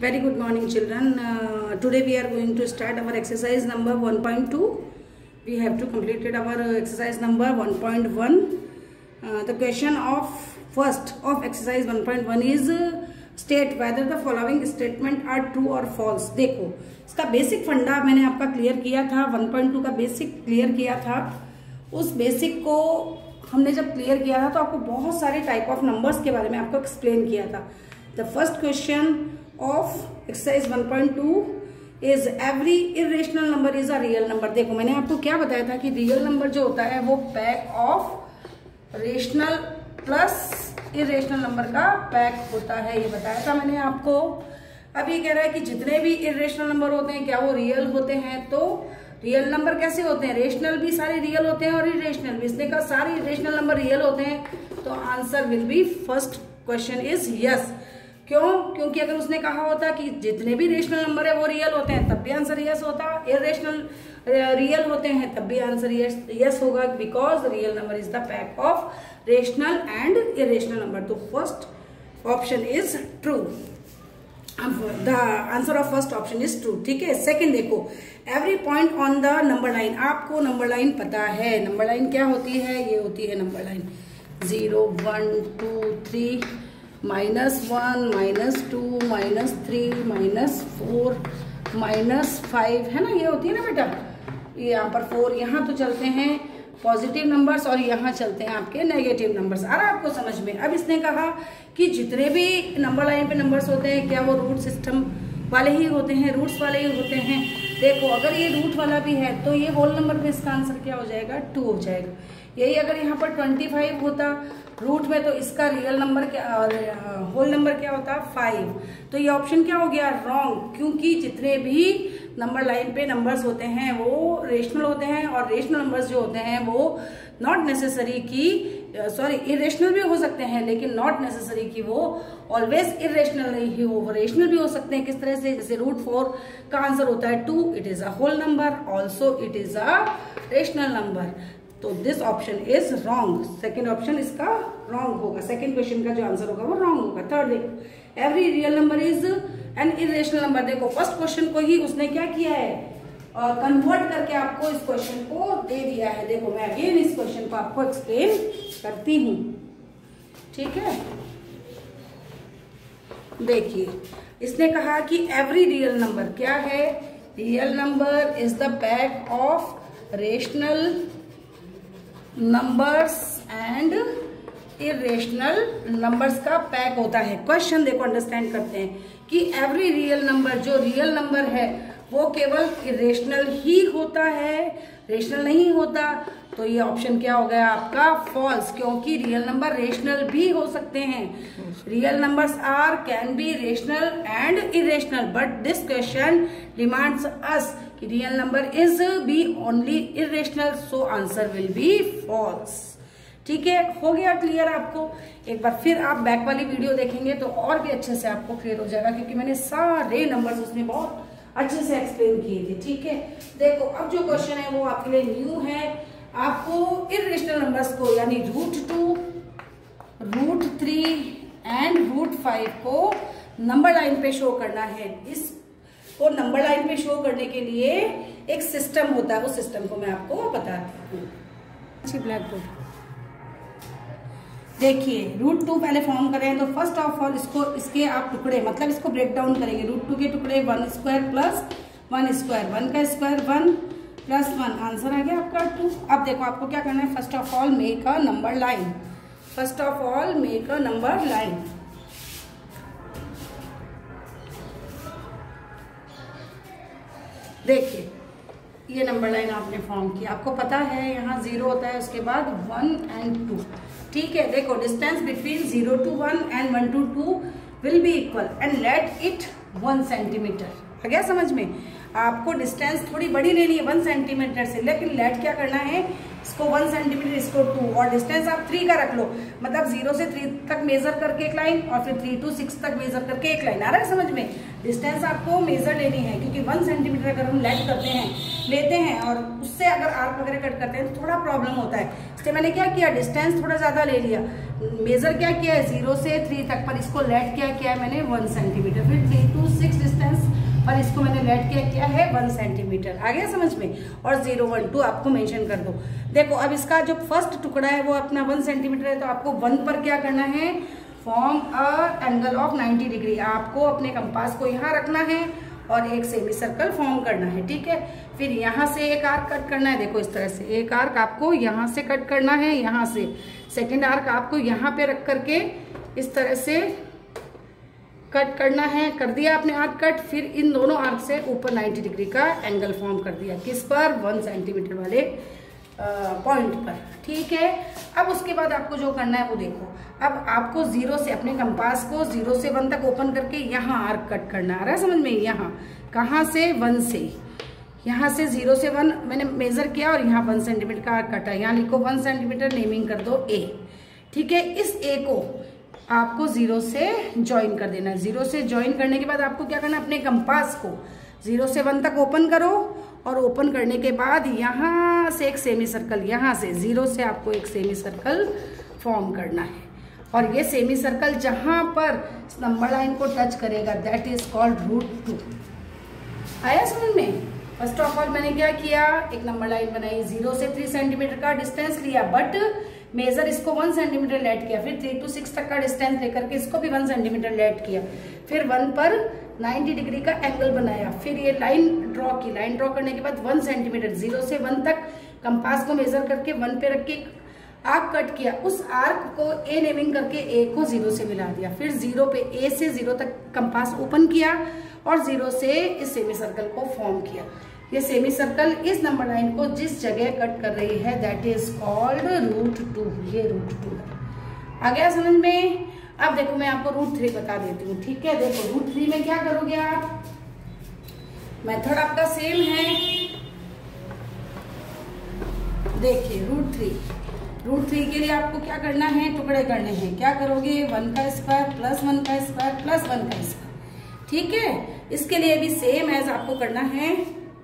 Very good morning, children. Today we are going to start our exercise number 1.2. We have to completed our exercise number 1.1. The question of first of exercise 1.1 is state whether the following statement are true or false. देखो इसका basic फंडा मैंने आपका clear किया था, 1.2 का basic clear किया था। उस बेसिक को हमने जब क्लियर किया था तो आपको बहुत सारे टाइप ऑफ नंबर्स के बारे में आपको एक्सप्लेन किया था। The first question of exercise 1.2 is every irrational number is a real number. देखो मैंने आपको क्या बताया था कि रियल नंबर जो होता है वो pack of rational plus irrational number का पैक होता है, ये बताया था मैंने आपको। अब ये कह रहा है कि जितने भी इरेशनल नंबर होते हैं क्या वो रियल होते हैं, तो रियल नंबर कैसे होते हैं, रेशनल भी सारे रियल होते हैं और इरेशनल भी। इसने कहा सारे इरेशनल नंबर रियल होते हैं, तो answer will be first question is yes. क्यों? क्योंकि अगर उसने कहा होता कि जितने भी रेशनल नंबर है वो रियल होते हैं तब भी आंसर यस होता, इरेशनल रियल होते हैं तब भी आंसर यस होगा, because real number is the pack of rational and irrational number. तो first option is true, the answer of first option is true. ठीक है। सेकंड देखो, every point on the number line, आपको number line पता है। Number line क्या होती है? ये होती है नंबर लाइन 0 1 2 3 -1 -2 -3 -4 -5 है ना, ये होती है ना बेटा। ये यहाँ पर 4, यहाँ तो चलते हैं पॉजिटिव नंबर्स और यहाँ चलते हैं आपके नेगेटिव नंबर्स। आ रहा है आपको समझ में? अब इसने कहा कि जितने भी नंबर लाइन पे नंबर्स होते हैं क्या वो रूट सिस्टम वाले ही होते हैं, रूट्स वाले ही होते हैं। देखो अगर ये रूट वाला भी है तो ये होल नंबर पे इसका आंसर क्या हो जाएगा? 2 हो जाएगा। यही अगर यहाँ पर 25 होता रूट में तो इसका रियल नंबर क्या और होल नंबर क्या होता? 5। तो ये ऑप्शन क्या हो गया? रॉन्ग, क्योंकि जितने भी नंबर लाइन पे नंबर्स होते हैं वो रेशनल होते हैं और रेशनल नंबर्स जो होते हैं वो नॉट नेसेसरी की इरेशनल भी हो सकते हैं, लेकिन नॉट नेसेसरी कि वो ऑलवेज इरेशनल नहीं ही हो, रेशनल भी हो सकते हैं। किस तरह से? जैसे √4 का आंसर होता है 2, it is a whole number, also it is a rational number. तो this option is wrong, second option इसका रॉन्ग होगा, सेकेंड क्वेश्चन का जो आंसर होगा वो रॉन्ग होगा। थर्ड देखो, every real number is an irrational number. देखो फर्स्ट क्वेश्चन को ही उसने क्या किया है, कन्वर्ट करके आपको इस क्वेश्चन को दे दिया है। देखो मैं अगेन इस क्वेश्चन को आपको एक्सप्लेन करती हूँ, ठीक है। देखिए इसने कहा कि एवरी रियल नंबर क्या है? Real number is the pack of rational numbers and irrational numbers का पैक होता है। क्वेश्चन देखो अंडरस्टैंड करते हैं कि एवरी रियल नंबर, जो रियल नंबर है वो केवल इरेशनल ही होता है, रेशनल नहीं होता। तो ये ऑप्शन क्या हो गया आपका? फॉल्स, क्योंकि रियल नंबर रेशनल भी हो सकते हैं। Real numbers are can be rational and irrational, but this question demands us कि real number is be only irrational, so answer will be false. ठीक है, हो गया क्लियर आपको? एक बार फिर आप बैक वाली वीडियो देखेंगे तो और भी अच्छे से आपको क्लियर हो जाएगा, क्योंकि मैंने सारे नंबर्स उसमें बहुत अच्छे से एक्सप्लेन किए थे। ठीक है, देखो अब जो क्वेश्चन है वो आपके लिए न्यू है। आपको इरेशनल नंबर्स को यानी √2, √3 एंड √5 को नंबर लाइन पे शो करना है। इसको नंबर लाइन पे शो करने के लिए एक सिस्टम होता है, उस सिस्टम को मैं आपको बताती हूँ। अच्छी ब्लैक बोर्ड देखिए, √2 पहले फॉर्म करें तो फर्स्ट ऑफ ऑल इसके आप टुकड़े मतलब इसको ब्रेक डाउन करेंगे। √2 के टुकड़े 1 स्क्वायर प्लस 1 स्क्वायर, 1 का स्क्वायर 1 प्लस 1, आंसर आ गया आपका 2। अब देखो आपको क्या करना है, first of all make a number line, first of all make a number line. देखिए ये नंबर लाइन आपने फॉर्म की, आपको पता है यहाँ 0 होता है, उसके बाद 1 and 2। ठीक है, देखो distance between 0 to 1 and 1 to 2 will be equal and let it 1 centimetre. आ गया समझ में? आपको डिस्टेंस थोड़ी बड़ी लेनी है 1 सेंटीमीटर से, लेकिन लेट क्या करना है इसको 1 सेंटीमीटर, इसको 2, और डिस्टेंस आप 3 का रख लो, मतलब 0 से 3 तक मेजर करके एक लाइन और फिर 3 to 6 तक मेजर करके एक लाइन। आ रहा है समझ में? डिस्टेंस आपको मेजर लेनी है, क्योंकि 1 सेंटीमीटर अगर हम लेते हैं और उससे अगर आर्क वगैरह कट करते हैं तो थोड़ा प्रॉब्लम होता है। इसलिए मैंने क्या किया, डिस्टेंस थोड़ा ज्यादा ले लिया, मेजर क्या किया है 0 से 3 तक, पर इसको लेट क्या किया है मैंने 1 सेंटीमीटर, फिर 3 to 6 डिस्टेंस पर इसको मैंने लेट किया है 1 सेंटीमीटर। आ गया समझ में? और 0, 1, 2 आपको मेंशन कर दो। देखो अब इसका जो फर्स्ट टुकड़ा है वो अपना 1 सेंटीमीटर है, तो आपको 1 पर क्या करना है, form a angle of 90 degree. आपको अपने कंपास को यहाँ रखना है और एक सेमी सर्कल फॉर्म करना है, ठीक है। फिर यहाँ से एक आर्क कट करना है, देखो इस तरह से एक आर्क आपको यहाँ से कट करना है, यहाँ से सेकेंड आर्क आपको यहाँ पे रख करके इस तरह से कट करना है। कर दिया आपने आर्क कट, फिर इन दोनों आर्क से ऊपर 90 डिग्री का एंगल फॉर्म कर दिया, किस पर, 1 सेंटीमीटर वाले पॉइंट पर, ठीक है। अब उसके बाद आपको जो करना है वो देखो, अब आपको 0 से अपने कंपास को 0 से 1 तक ओपन करके यहाँ आर्क कट करना। आ रहा है समझ में? यहाँ कहाँ से, 1 से, यहाँ से 0 से 1 मैंने मेजर किया और यहाँ 1 सेंटीमीटर का आर्क कटा। यहाँ लिखो 1 सेंटीमीटर, नेमिंग कर दो A, ठीक है। इस A को आपको 0 से ज्वाइन कर देना है। 0 से ज्वाइन करने के बाद आपको क्या करना है, अपने कंपास को 0 से 1 तक ओपन करो और ओपन करने के बाद यहाँ से एक सेमी सर्कल, यहाँ से 0 से आपको एक सेमी सर्कल फॉर्म करना है, और ये सेमी सर्कल जहां पर नंबर लाइन को टच करेगा दैट इज कॉल्ड √2। आया समझ में? फर्स्ट ऑफ ऑल मैंने क्या किया, एक नंबर लाइन बनाई, 0 से 3 सेंटीमीटर का डिस्टेंस लिया, बट मेजर इसको 1 सेंटीमीटर लेट किया, फिर 3 to 6 तक का डिस्टेंस लेकर के इसको भी 1 सेंटीमीटर लेट किया, फिर 1 पर 90 डिग्री का एंगल बनाया, फिर ये लाइन ड्रॉ की। लाइन ड्रॉ करने के बाद 1 सेंटीमीटर 0 से 1 तक कंपास को मेजर करके 1 पे रख के आर्क कट किया। उस आर्क को A नेमिंग करके A को 0 से मिला दिया, फिर 0 पे A से 0 तक कंपास ओपन किया और 0 से इस सेमी सर्कल को फॉर्म किया। ये सेमी सर्कल इस नंबर लाइन को जिस जगह कट कर रही है दैट इज कॉल्ड √2। ये √2 है। आ गया समझ में? अब देखो मैं आपको √3 बता देती हूँ, ठीक है। देखो √3 में क्या करोगे आप, मेथड आपका सेम है। देखिए √3 के लिए आपको क्या करना है, टुकड़े करने हैं। क्या करोगे, 1 का स्क्वायर प्लस 1 का स्क्वायर प्लस 1 का स्क्वायर, ठीक है। इसके लिए भी सेम एज आपको करना है।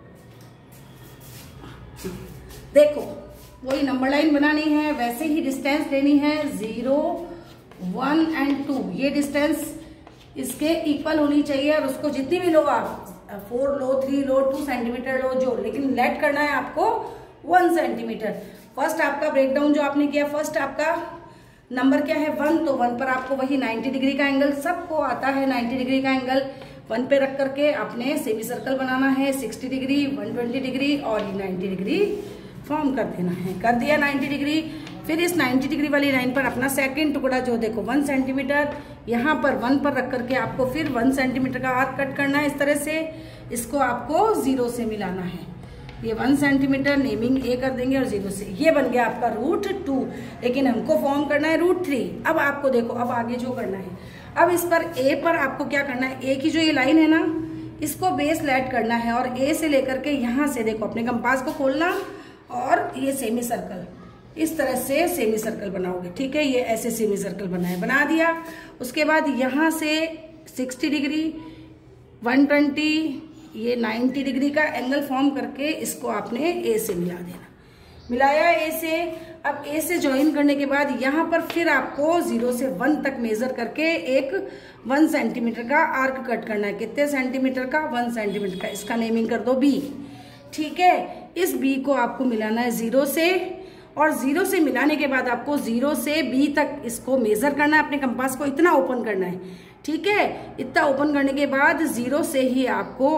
देखो वही नंबर लाइन बनानी है, वैसे ही डिस्टेंस लेनी है 0, 1 and 2। ये डिस्टेंस इसके इक्वल होनी चाहिए, और उसको जितनी भी लो आप, 4 लो, 3 लो, 2 सेंटीमीटर लो, जो, लेकिन लेट करना है आपको 1 सेंटीमीटर। फर्स्ट आपका ब्रेकडाउन जो आपने किया, फर्स्ट आपका नंबर क्या है 1, तो 1 पर आपको वही 90 डिग्री का एंगल, सबको आता है 90 डिग्री का एंगल, 1 पे रख करके आपने सेमी सर्कल बनाना है 60 डिग्री, 120 डिग्री और 90 डिग्री फॉर्म कर देना है। कर दिया 90 डिग्री, फिर इस 90 डिग्री वाली लाइन पर अपना सेकंड टुकड़ा जो देखो 1 सेंटीमीटर, यहाँ पर 1 पर रख करके आपको फिर 1 सेंटीमीटर का आर्क कट करना है इस तरह से। इसको आपको 0 से मिलाना है, ये 1 सेंटीमीटर नेमिंग A कर देंगे और 0 से, ये बन गया आपका √2। लेकिन हमको फॉर्म करना है √3। अब आपको देखो अब आगे जो करना है, अब इस पर A पर आपको क्या करना है, A की जो ये लाइन है ना, इसको बेस लेट करना है, और A से लेकर के यहाँ से देखो अपने कंपास को खोलना और ये सेमी सर्कल इस तरह से सेमी सर्कल बनाओगे, ठीक है। ये ऐसे सेमी सर्कल बना दिया। उसके बाद यहाँ से 60 डिग्री, 120, ये 90 डिग्री का एंगल फॉर्म करके इसको आपने A से मिला देना। मिलाया A से, अब A से ज्वाइन करने के बाद यहाँ पर फिर आपको 0 से 1 तक मेजर करके एक 1 सेंटीमीटर का आर्क कट करना है। कितने सेंटीमीटर का, 1 सेंटीमीटर का। इसका नेमिंग कर दो B, ठीक है। इस B को आपको मिलाना है 0 से, और 0 से मिलाने के बाद आपको 0 से B तक इसको मेजर करना है, अपने कंपास को इतना ओपन करना है, ठीक है। इतना ओपन करने के बाद 0 से ही आपको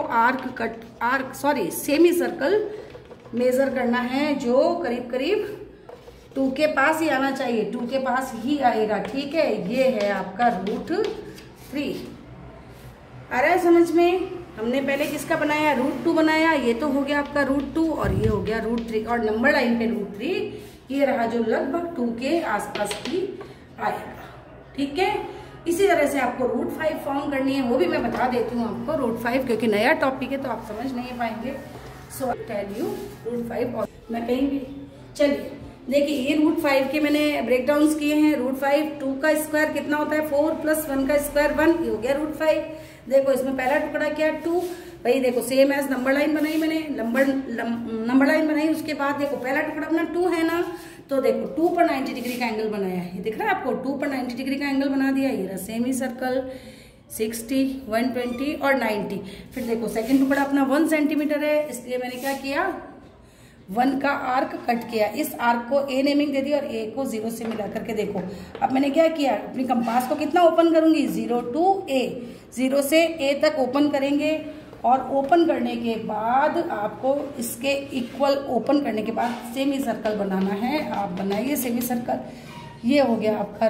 सेमी सर्कल मेजर करना है, जो करीब करीब 2 के पास ही आना चाहिए, 2 के पास ही आएगा, ठीक है। ये है आपका √3। आ रहा है समझ में? हमने पहले किसका बनाया, √2 बनाया, ये तो हो गया आपका √2 और ये हो गया √3, और नंबर लाइन पे √3 ये रहा जो लगभग 2 के आसपास ही आएगा, ठीक है। इसी तरह से आपको √5 फॉर्म करनी है, वो भी मैं बता देती हूँ आपको √5, क्योंकि नया टॉपिक है तो आप समझ नहीं पाएंगे। सो टेल यू √5, और मैं कहीं भी चलिए देखिए, ये √5 के मैंने ब्रेक डाउन किए हैं। √5 2 का स्क्वायर कितना होता है 4 + 1 का स्क्वायर 1, ये हो गया √5। देखो इसमें पहला टुकड़ा क्या है 2, भाई देखो सेम एज नंबर लाइन बनाई मैंने, नंबर लाइन बनाई, उसके बाद देखो पहला टुकड़ा अपना 2 है ना, तो देखो 2 पर 90 डिग्री का एंगल बनाया है, ये दिख रहा है आपको, 2 पर 90 डिग्री का एंगल बना दिया। ये रहा सेमी सर्कल 60, 120 और 90। फिर देखो सेकंड टुकड़ा अपना 1 सेंटीमीटर है, इसलिए मैंने क्या किया 1 का आर्क कट किया, इस आर्क को ए नेमिंग दे दी और ए को 0 से मिला करके देखो। अब मैंने क्या किया, अपनी कंपास को कितना ओपन करूंगी 0 to A, 0 से A तक ओपन करेंगे और ओपन करने के बाद आपको इसके इक्वल ओपन करने के बाद सेमी सर्कल बनाना है। आप बनाइए सेमी सर्कल, ये हो गया आपका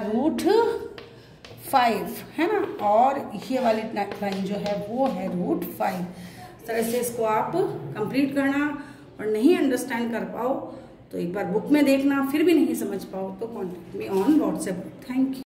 √5 है ना, और ये वाली लाइन जो है वो है √5। इस तरह से इसको आप कंप्लीट करना, और नहीं अंडरस्टैंड कर पाओ तो एक बार बुक में देखना, फिर भी नहीं समझ पाओ तो contact me on WhatsApp. Thank you.